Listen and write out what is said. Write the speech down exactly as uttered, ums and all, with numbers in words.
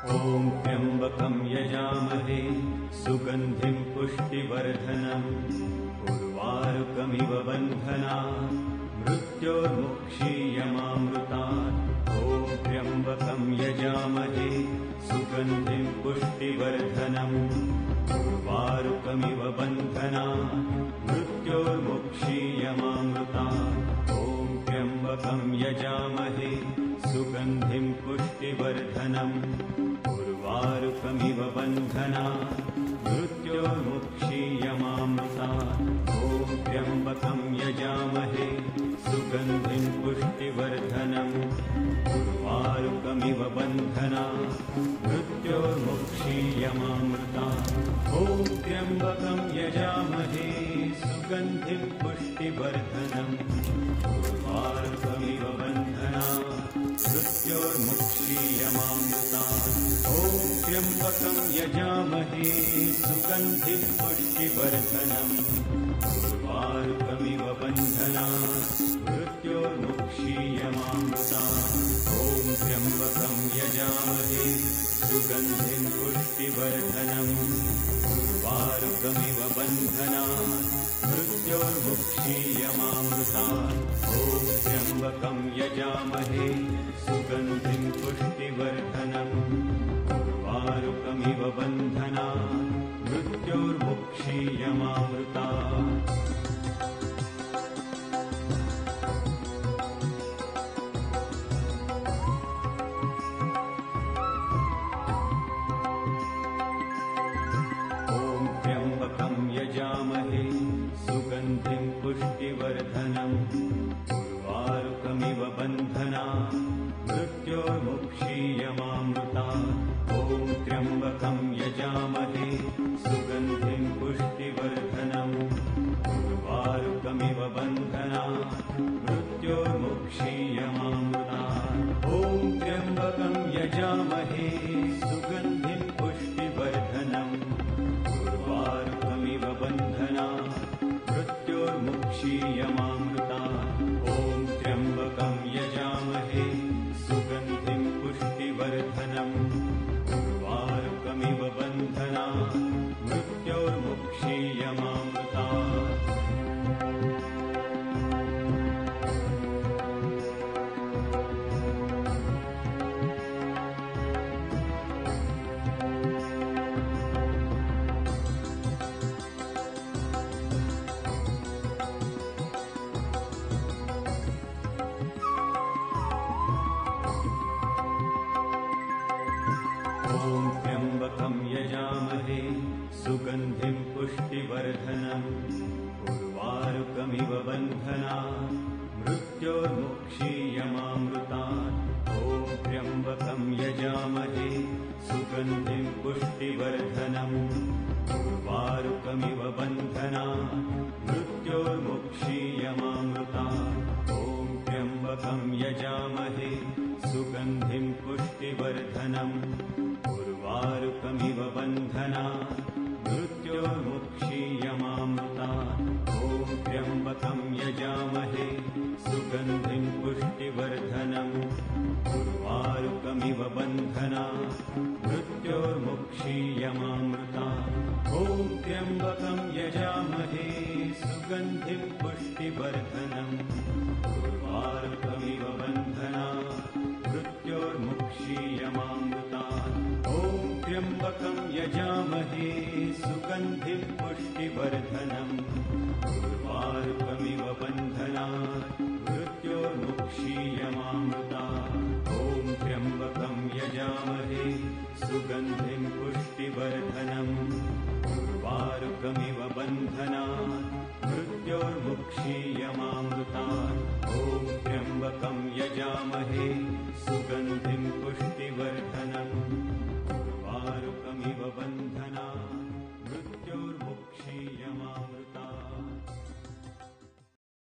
ॐ त्र्यम्बकं यजामहे सुगन्धिं पुष्टिवर्धनम् उर्वारुकमिव बन्धनात् मृत्योर्मुक्षीयमामृतात्। ॐ त्र्यम्बकं यजामहे सुगन्धिं पुष्टिवर्धनम् उर्वारुकमिव बन्धनात् मृत्योर्मुक्षीयमामृतात्। ॐ त्र्यम्बकं यजामहे सुगन्धिं पुष्टिवर्धनम् उर्वारुकमिव बन्धनात् मृत्योर्मुक्षीयमामृतात्। ॐ त्र्यम्बकं यजामहे सुगन्धिं पुष्टिवर्धनम् उर्वारुकमिव बन्धनात् मृत्योर्मुक्षीयमामृतात्। ॐ त्र्यम्बकं यजामहे सुगन्धिं पुष्टिवर्धनम् उर्वारुकमिव बन्धनात् मृत्योर्मुक्षीयमामृतात्। ॐ त्र्यम्बकं यजामहे सुगन्धिं पुष्टिवर्धनम् उर्वारुकमिव बन्धनात् मृत्योर्मुक्षीयमामृतात्। ॐ त्र्यम्बकं यजामहे सुगन्धिं पुष्टिवर्धनम् उर्वारुकमिव बन्धनात् मृत्योर्मुक्षीयमामृतात्। ॐ त्र्यम्बकं यजामहे सुगन्धिं पुष्टिवर्धनम् उर्वारुकमिव बन्धनात् मृत्योर्मुक्षीयमामृतात्। यजामहे सुगन्धिं पुष्टिवर्धनम् उर्वारुकमिव बन्धनात् मृत्योर्मुक्षीयमामृतात्। ॐ त्र्यम्बकं यजामहे सुगन्धिं पुष्टिवर्धनम् उर्वारुकमिव बन्धनात् मृत्योर्मुक्षीयमामृतात्। ॐ त्र्यम्बकं यजामहे सुगन्धिं पुष्टिवर्धनम् उर्वारुकमिव बन्धनात् मृत्योर्मुक्षीयमामृतात्। ॐ त्र्यम्बकं यजामहे सुगन्धिं पुष्टिवर्धनम् उर्वारुकमिव बन्धनात् मृत्योर्मुक्षीयमामृतात्। ॐ त्र्यम्बकं यजामहे सुगन्धिं पुष्टिवर्धनम् उर्वारुकमिव बन्धनात् मृत्योर्मुक्षीयमामृतात्। ॐ त्र्यम्बकं यजामहे सुगन्धिं पुष्टिवर्धनम् उर्वारुकमिव बन्धनात् मृत्योर्मुक्षीयमामृतात्। ॐ त्र्यम्बकं यजामहे सुगन्धिं पुष्टिवर्धनम् उर्वारुकमिव बन्धनात् मृत्योर्मुक्षीयमामृतात्। ॐ त्र्यम्बकं यजामहे सुगन्धिं पुष्टिवर्धनम् उर्वारुकमिव बन्धनात् मृत्योर्मुक्षीयमामृतात्। ॐ त्र्यम्बकं यजामहे सुगन्धिं पुष्टिवर्धनम् उर्वारुकमिव बन्धनात् मृत्योर्मुक्षीयमामृतात्। ॐ त्र्यम्बकं यजामहे सुगन्धिं पुष्टिवर्धनम् उर्वारुकमिव बन्धनात् मृत्योर्मुक्षीयमामृतात्। ॐ त्र्यम्बकं यजामहे सुगन्धिं पुष्टिवर्धनम् उर्वारुकमिव बन्धनात् मृत्योर्मुक्षीयमामृतात्। ॐ त्र्यम्बकं यजामहे सुगन्धिं पुष्टिवर्धनम् उर्वारुकमिव